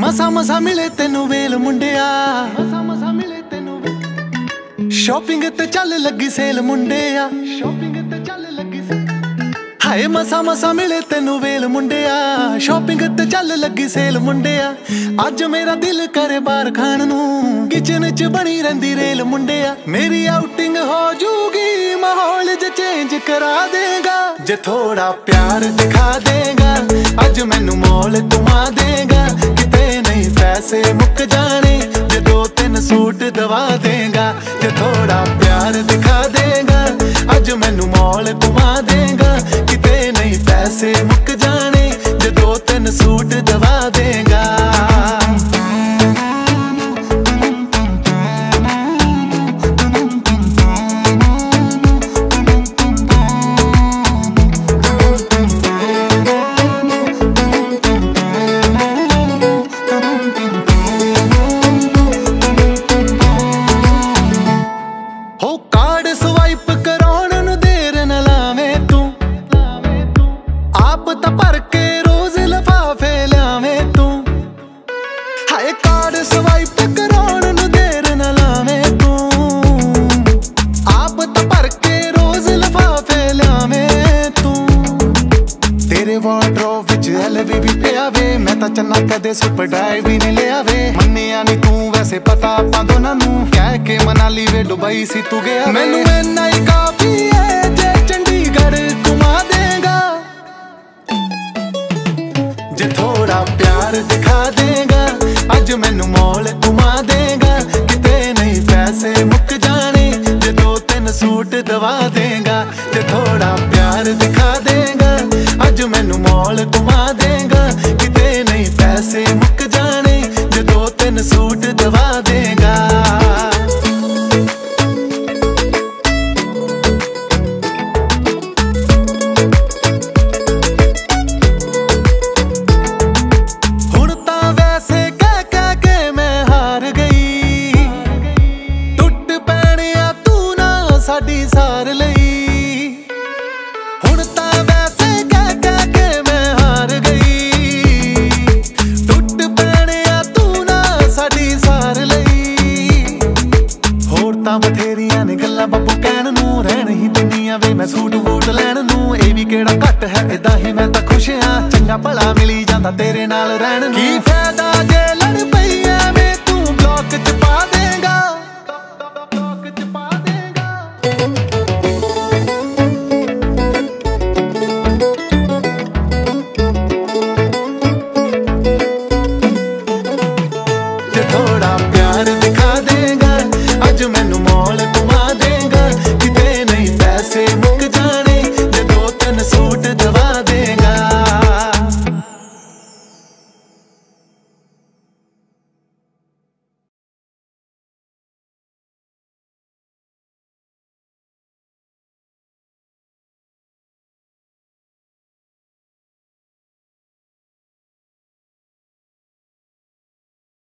ਮਸਾ ਮਸਾ ਮਿਲੇ ਤੈਨੂੰ ਵੇਲ ਮੁੰਡਿਆ, ਮਸਾ ਮਸਾ ਮਿਲੇ ਤੈਨੂੰ ਵੇਲ। ਸ਼ਾਪਿੰਗ ਤੇ ਚੱਲ ਲੱਗੀ ਸੇਲ ਮੁੰਡਿਆ, ਸ਼ਾਪਿੰਗ ਤੇ ਚੱਲ ਲੱਗੀ ਸੇਲ। ਹਾਏ ਮਸਾ ਮਸਾ ਮਿਲੇ ਤੈਨੂੰ ਵੇਲ ਮੁੰਡਿਆ, ਸ਼ਾਪਿੰਗ ਤੇ ਚੱਲ ਲੱਗੀ ਸੇਲ ਮੁੰਡਿਆ। ਅੱਜ ਮੇਰਾ ਦਿਲ ਕਰੇ ਬਾਹਰ ਖਾਣ ਨੂੰ, ਕਿਚਨ 'ਚ ਬਣੀ ਰਹਿੰਦੀ ਰੇਲ ਮੁੰਡਿਆ। ਮੇਰੀ ਆਊਟਿੰਗ ਹੋ ਜੂਗੀ, ਮਾਹੌਲ 'ਚ ਚੇਂਜ ਕਰਾ ਦੇਗਾ ਜੇ ਥੋੜਾ ਪਿਆਰ ਦਿਖਾ ਦੇਗਾ। ਅੱਜ ਮੈਨੂੰ ਮੌਲ ਘੁਮਾ ਦੇਗਾ, ਕਿਤੇ ਨਹੀਂ ਪੈਸੇ ਮੁੱਕ ਜਾਣੇ ਜੇ 2-3 ਸੂਟ ਦਵਾ ਦੇਗਾ। ਜੇ ਥੋੜਾ ਪਿਆਰ ਦਿਖਾ ਦੇਗਾ, ਅੱਜ ਮੈਨੂੰ ਮੌਲ ਘੁਮਾ ਦੇਗਾ, ਕਿਤੇ ਨਹੀਂ ਪੈਸੇ ਮੁੱਕ ਜਾਣੇ ਜੇ 2-3 ਸੂਟ ਦਵਾ ਦੇਗਾ। ਭਰ ਕੇ ਰੋਜ਼ ਲਿਫਾਫੇ ਲਿਆਵੇਂ ਤੂੰ, ਹਾਏ ਕਾਰਡ ਸਵਾਈਪ ਕਰਾਉਣ ਨੂੰ ਦੇਰ ਨਾ ਲਾਵੇਂ ਤੂੰ। ਆਪ ਤਾਂ ਭਰ ਕੇ ਰੋਜ਼ ਲਿਫਾਫੇ ਲਿਆਵੇਂ ਤੂੰ। ਤੇਰੇ ਵਾਰਡਰੋਬ ਵਿੱਚ LV ਵੀ ਪਿਆ ਵੇ, ਮੈਂ ਤਾਂ ਚੰਨਾ ਕਦੇ ਸੁਪਰ ਡਰਾਈਵ ਵੀ ਨਹੀਂ ਲਿਆ ਵੇ। ਮੰਨਿਆ ਨੀ ਤੂੰ ਵੈਸੇ ਪਤਾ ਆਪਾਂ ਦੋਨਾਂ ਨੂੰ, ਕਹਿ ਕੇ ਮਨਾਲੀ ਵੇ ਦੁਬਈ ਸੀ ਤੂੰ ਗਿਆ। ਮੈਨੂੰ ਇੰਨਾ ਹੀ ਕਾਫੀ ਏ ਜੇ ਚੰਡੀਗੜ੍ਹ ਘੁਮਾ ਦੇਗਾ, ਜੇ ਥੋੜਾ ਪਿਆਰ ਦਿਖਾ ਦੇਗਾ। ਅੱਜ ਮੈਨੂੰ ਮੌਲ ਘੁਮਾ ਦੇਗਾ, ਕਿਤੇ ਨਹੀਂ ਪੈਸੇ ਮੁੱਕ ਜਾਣੇ ਜੇ 2-3 ਸੂਟ ਦਵਾ ਦੇਗਾ। ਜੇ ਥੋੜਾ ਪਿਆਰ ਦਿਖਾ ਦੇਗਾ, ਅੱਜ ਮੈਨੂੰ ਮੌਲ ਘੁਮਾ ਦੇਗਾ, ਕਿਤੇ ਨਹੀਂ ਪੈਸੇ ਮੁੱਕ ਜਾਣੇ ਜੇ 2-3 ਸੂਟ ਦਵਾ ਦੇਗਾ। ਸਾਡੀ ਸਾਰ ਲਈ ਹੁਣ ਤਾਂ ਵੈਸੇ ਕਹਿ ਕੇ ਮੈਂ ਹਾਰ ਗਈ। ਟੁੱਟ ਪੈਣਿਆ ਤੂੰ ਨਾ ਸਾਡੀ ਸਾਰ ਲਈ। ਹੋਰ ਤਾਂ ਬਥੇਰੀਆਂ ਨੇ ਗੱਲਾਂ ਬੱਬੂ ਕਹਿਣ ਨੂੰ, ਰਹਿਣ ਹੀ ਦਿੰਦੀਆਂ ਵੇ ਮੈਂ ਸੂਟ ਵੂਟ ਲੈਣ ਨੂੰ। ਇਹ ਵੀ ਕਿਹੜਾ ਘੱਟ ਹੈ, ਏਦਾਂ ਹੀ ਮੈਂ ਤਾਂ ਖੁਸ਼ ਹਾਂ, ਚੰਗਾ ਭਲਾ ਮਿਲੀ ਜਾਂਦਾ ਤੇਰੇ ਨਾਲ ਰਹਿਣ ਨੂੰ।